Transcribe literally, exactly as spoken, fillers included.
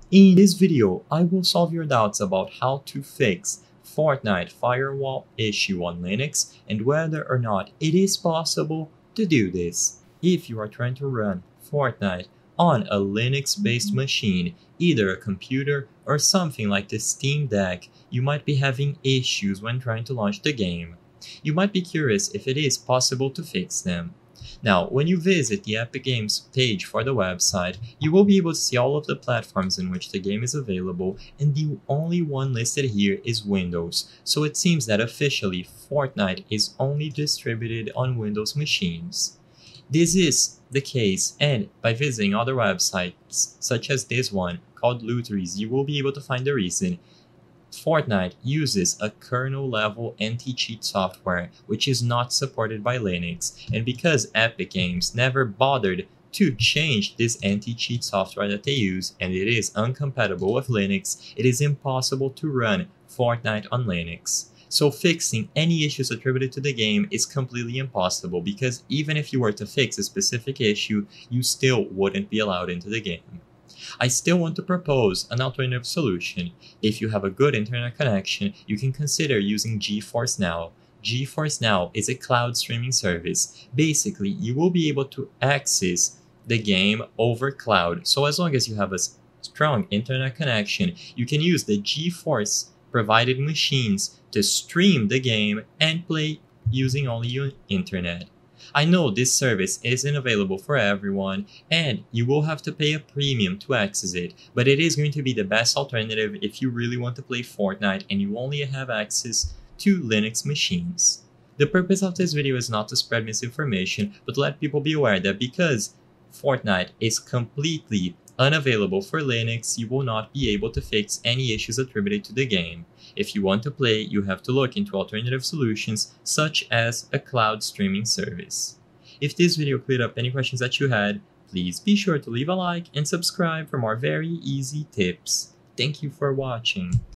In this video, I will solve your doubts about how to fix Fortnite firewall issue on Linux and whether or not it is possible to do this. If you are trying to run Fortnite on a Linux-based machine, either a computer or something like the Steam Deck, you might be having issues when trying to launch the game. You might be curious if it is possible to fix them. Now, when you visit the Epic Games page for the website, you will be able to see all of the platforms in which the game is available, and the only one listed here is Windows, so it seems that officially Fortnite is only distributed on Windows machines. This is the case, and by visiting other websites, such as this one called Lutris, you will be able to find the reason. Fortnite uses a kernel-level anti-cheat software which is not supported by Linux, and because Epic Games never bothered to change this anti-cheat software that they use, and it is incompatible with Linux, it is impossible to run Fortnite on Linux. So fixing any issues attributed to the game is completely impossible, because even if you were to fix a specific issue, you still wouldn't be allowed into the game. I still want to propose an alternative solution. If you have a good internet connection, you can consider using GeForce Now. GeForce Now is a cloud streaming service. Basically, you will be able to access the game over cloud. So as long as you have a strong internet connection, you can use the GeForce provided machines to stream the game and play using only your internet. I know this service isn't available for everyone, and you will have to pay a premium to access it, but it is going to be the best alternative if you really want to play Fortnite and you only have access to Linux machines. The purpose of this video is not to spread misinformation, but to let people be aware that because Fortnite is completely unavailable for Linux, you will not be able to fix any issues attributed to the game. If you want to play, you have to look into alternative solutions such as a cloud streaming service. If this video cleared up any questions that you had, please be sure to leave a like and subscribe for more very easy tips. Thank you for watching.